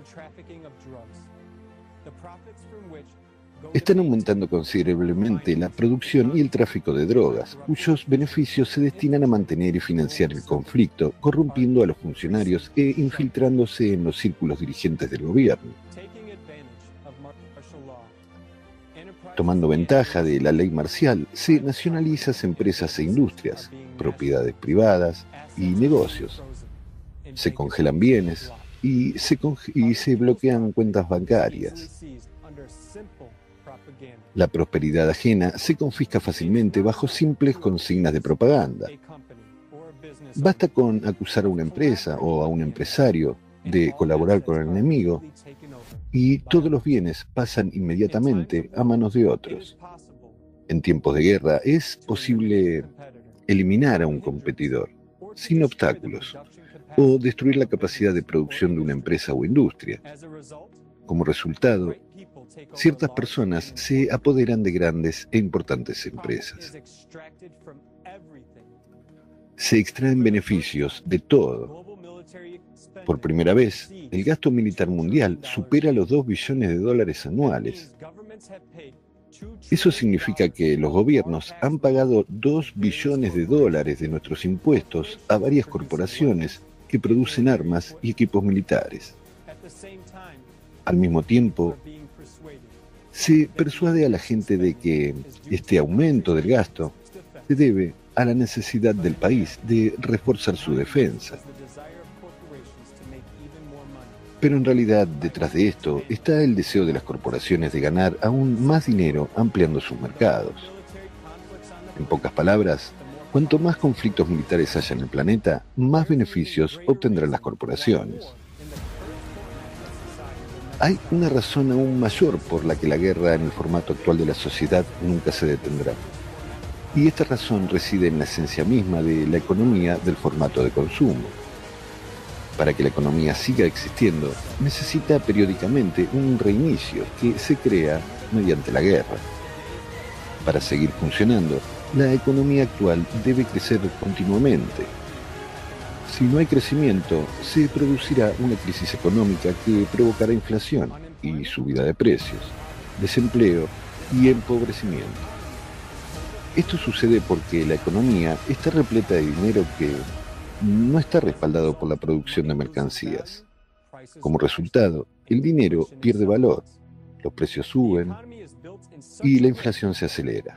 Están aumentando considerablemente la producción y el tráfico de drogas, cuyos beneficios se destinan a mantener y financiar el conflicto, corrompiendo a los funcionarios e infiltrándose en los círculos dirigentes del gobierno. Tomando ventaja de la ley marcial, se nacionalizan empresas e industrias, propiedades privadas y negocios. Se congelan bienes y se, conge- y se bloquean cuentas bancarias. La prosperidad ajena se confisca fácilmente bajo simples consignas de propaganda. Basta con acusar a una empresa o a un empresario de colaborar con el enemigo y todos los bienes pasan inmediatamente a manos de otros. En tiempos de guerra es posible eliminar a un competidor sin obstáculos o destruir la capacidad de producción de una empresa o industria. Como resultado, ciertas personas se apoderan de grandes e importantes empresas. Se extraen beneficios de todo. Por primera vez, el gasto militar mundial supera los dos billones de dólares anuales. Eso significa que los gobiernos han pagado dos billones de dólares de nuestros impuestos a varias corporaciones que producen armas y equipos militares. Al mismo tiempo, se persuade a la gente de que este aumento del gasto se debe a la necesidad del país de reforzar su defensa. Pero en realidad, detrás de esto, está el deseo de las corporaciones de ganar aún más dinero ampliando sus mercados. En pocas palabras, cuanto más conflictos militares haya en el planeta, más beneficios obtendrán las corporaciones. Hay una razón aún mayor por la que la guerra en el formato actual de la sociedad nunca se detendrá. Y esta razón reside en la esencia misma de la economía del formato de consumo. Para que la economía siga existiendo, necesita periódicamente un reinicio que se crea mediante la guerra. Para seguir funcionando, la economía actual debe crecer continuamente. Si no hay crecimiento, se producirá una crisis económica que provocará inflación y subida de precios, desempleo y empobrecimiento. Esto sucede porque la economía está repleta de dinero que no está respaldado por la producción de mercancías. Como resultado, el dinero pierde valor, los precios suben y la inflación se acelera.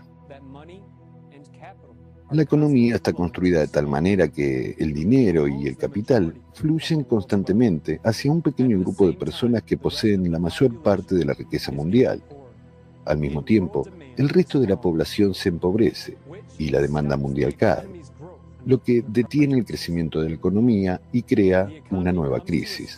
La economía está construida de tal manera que el dinero y el capital fluyen constantemente hacia un pequeño grupo de personas que poseen la mayor parte de la riqueza mundial. Al mismo tiempo, el resto de la población se empobrece y la demanda mundial cae, lo que detiene el crecimiento de la economía y crea una nueva crisis.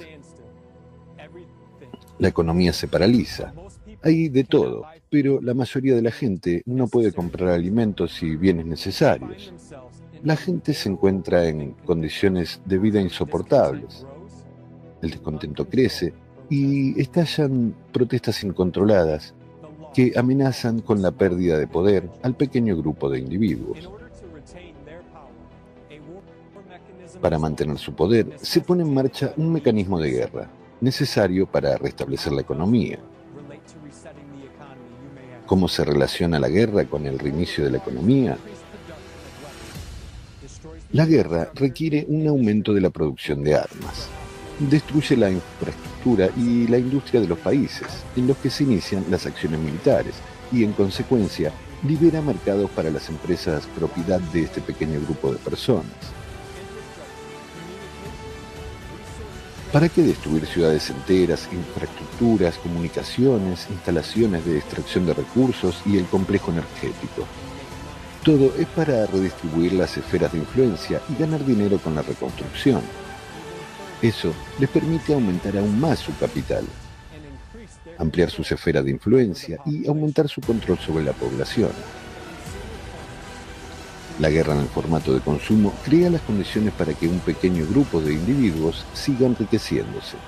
La economía se paraliza. Hay de todo, pero la mayoría de la gente no puede comprar alimentos y bienes necesarios. La gente se encuentra en condiciones de vida insoportables. El descontento crece y estallan protestas incontroladas que amenazan con la pérdida de poder al pequeño grupo de individuos. Para mantener su poder, se pone en marcha un mecanismo de guerra, necesario para restablecer la economía. ¿Cómo se relaciona la guerra con el reinicio de la economía? La guerra requiere un aumento de la producción de armas. Destruye la infraestructura y la industria de los países en los que se inician las acciones militares y, en consecuencia, libera mercados para las empresas propiedad de este pequeño grupo de personas. ¿Para qué destruir ciudades enteras, infraestructuras, comunicaciones, instalaciones de extracción de recursos y el complejo energético? Todo es para redistribuir las esferas de influencia y ganar dinero con la reconstrucción. Eso les permite aumentar aún más su capital, ampliar sus esferas de influencia y aumentar su control sobre la población. La guerra en el formato de consumo crea las condiciones para que un pequeño grupo de individuos siga enriqueciéndose.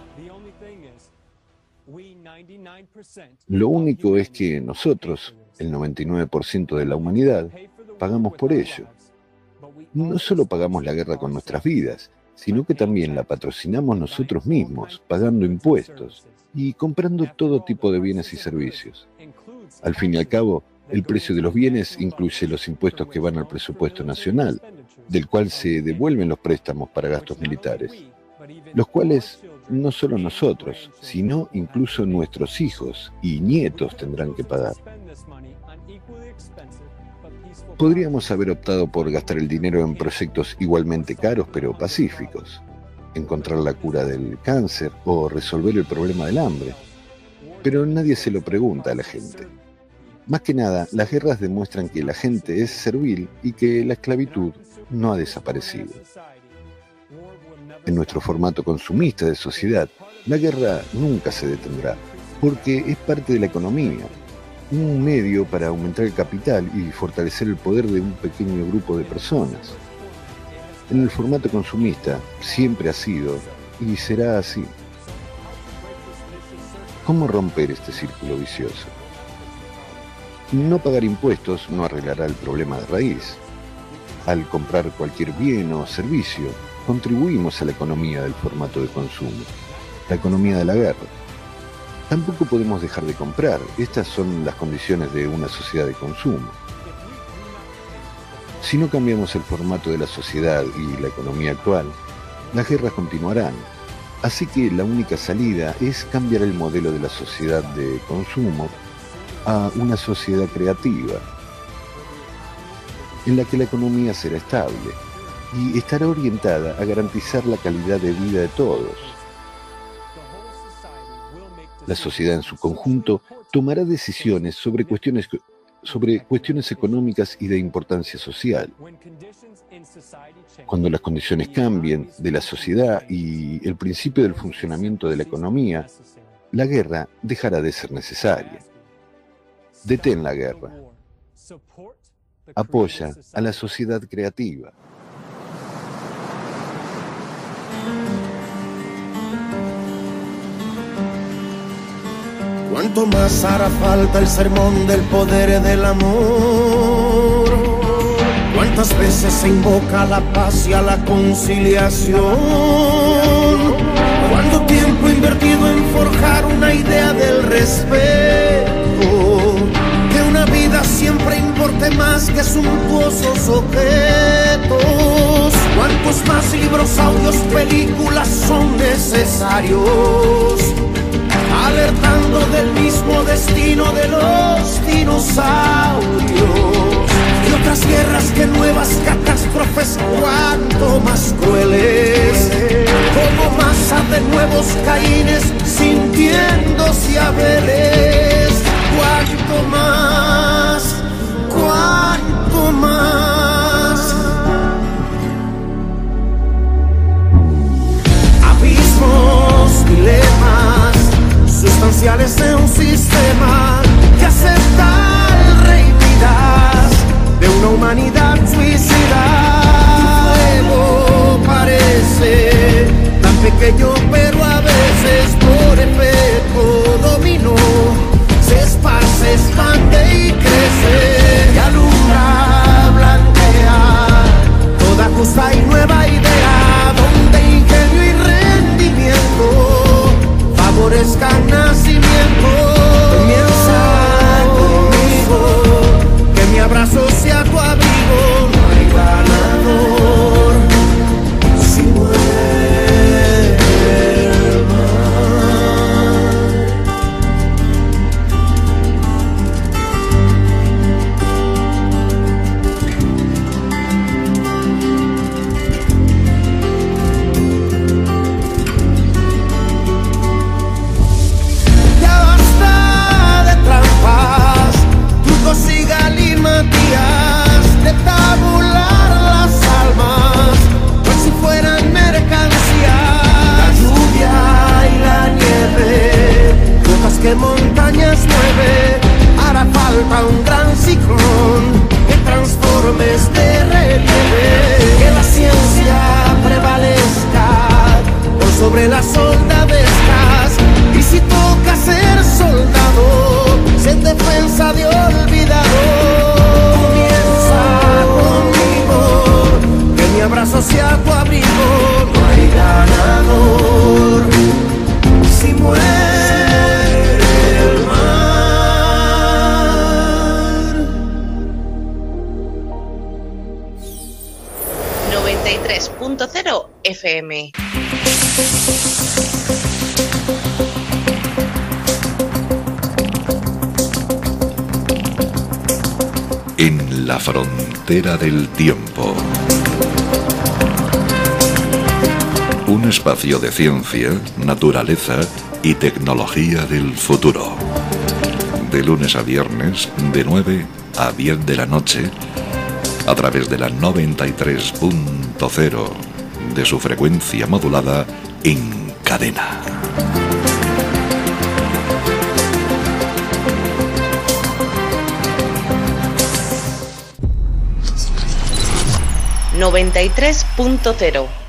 Lo único es que nosotros, el noventa y nueve por ciento de la humanidad, pagamos por ello. No solo pagamos la guerra con nuestras vidas, sino que también la patrocinamos nosotros mismos, pagando impuestos y comprando todo tipo de bienes y servicios. Al fin y al cabo, el precio de los bienes incluye los impuestos que van al presupuesto nacional, del cual se devuelven los préstamos para gastos militares, los cuales no solo nosotros, sino incluso nuestros hijos y nietos tendrán que pagar. Podríamos haber optado por gastar el dinero en proyectos igualmente caros pero pacíficos, encontrar la cura del cáncer o resolver el problema del hambre, pero nadie se lo pregunta a la gente. Más que nada, las guerras demuestran que la gente es servil y que la esclavitud no ha desaparecido. En nuestro formato consumista de sociedad, la guerra nunca se detendrá, porque es parte de la economía, un medio para aumentar el capital y fortalecer el poder de un pequeño grupo de personas. En el formato consumista siempre ha sido y será así. ¿Cómo romper este círculo vicioso? No pagar impuestos no arreglará el problema de raíz. Al comprar cualquier bien o servicio, contribuimos a la economía del formato de consumo, la economía de la guerra. Tampoco podemos dejar de comprar, estas son las condiciones de una sociedad de consumo. Si no cambiamos el formato de la sociedad y la economía actual, las guerras continuarán. Así que la única salida es cambiar el modelo de la sociedad de consumo a una sociedad creativa, en la que la economía será estable y estará orientada a garantizar la calidad de vida de todos. La sociedad en su conjunto tomará decisiones sobre cuestiones, sobre cuestiones económicas y de importancia social. Cuando las condiciones cambien de la sociedad y el principio del funcionamiento de la economía, la guerra dejará de ser necesaria. Detén la guerra. Apoya a la sociedad creativa. ¿Cuánto más hará falta el sermón del poder del amor? ¿Cuántas veces se invoca a la paz y a la conciliación? ¿Cuánto tiempo invertido en forjar una idea del respeto? Que una vida siempre importe más que suntuosos objetos. ¿Cuántos más libros, audios, películas son necesarios? Alertando del mismo destino de los dinosaurios. Y otras guerras que nuevas catástrofes, cuanto más crueles. Como masa de nuevos Caínes sintiéndose Abeles. Cuanto más, cuanto más. Abismos, dilemas sustanciales de un sistema que acepta el rey Midas de una humanidad suicida. Fuego parece tan pequeño, pero a veces por efecto dominó se esparce, expande y crece y alumbra, blanquea toda justa y nueva idea donde ingenio y rendimiento favorezcan nacimiento. Comienza conmigo, que mi abrazo sea tu abrigo. No hay ganador si muere el mar. montañas mueve. Hará falta un gran ciclón que transforme este relieve. Que la ciencia prevalezca por sobre las soldadescas. Y si toca ser soldado, sé en defensa de olvidado. Comienza conmigo, que mi abrazo sea tu abrigo. No hay ganador si muere el mar. noventa y tres punto cero F M. En la frontera del tiempo. Un espacio de ciencia, naturaleza y tecnología del futuro. De lunes a viernes, de nueve a diez de la noche, a través de la noventa y tres punto cero de su frecuencia modulada en cadena. noventa y tres punto cero